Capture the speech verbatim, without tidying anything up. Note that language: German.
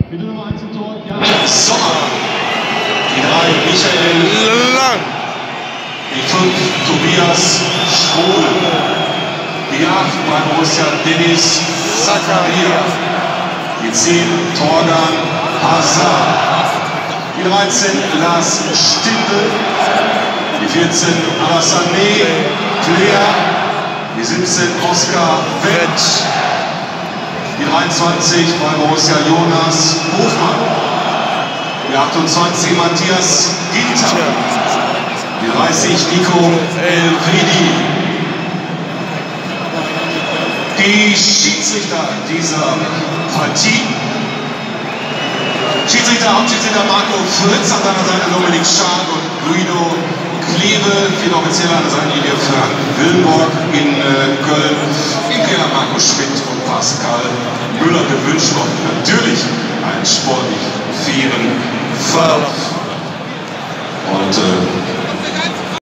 Bitte Nummer eins im Tor, Jan Sommer. Die drei, Michael Lang. Die fünf, Tobias Strohl. Die acht, bei Borussia Dennis Zakaria. Die zehn, Torgan Hazard. Die dreizehn, Lars Stindl. Die vierzehn, Alassane Claire. Die siebzehn, Oskar Wendt. Die dreiundzwanzig, bei Borussia Jonas Hofmann. Die achtundzwanzig, Matthias Ginter. Die dreißig, Nico Elvedi. Die Schiedsrichter dieser Partie. Schiedsrichter, Hauptschiedsrichter Marco Fritz, an seiner Seite Dominik Schad und Guido Kleve, viel offizieller an der Seitenlinie Frank Willenborg in äh, Köln, im Keller Marco Schmidt und Pascal Müller. Wir wünschen euch natürlich einen sportlich fairen Verlauf. Und äh,